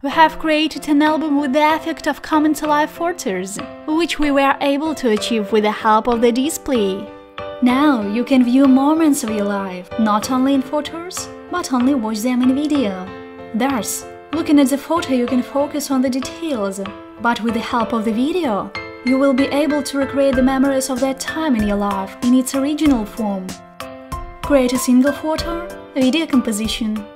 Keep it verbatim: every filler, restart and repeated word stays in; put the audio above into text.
We have created an album with the effect of coming to life photos, which we were able to achieve with the help of the display. Now you can view moments of your life, not only in photos, but only watch them in video. Thus, looking at the photo you can focus on the details, but with the help of the video, you will be able to recreate the memories of that time in your life in its original form. Create a single photo, video composition,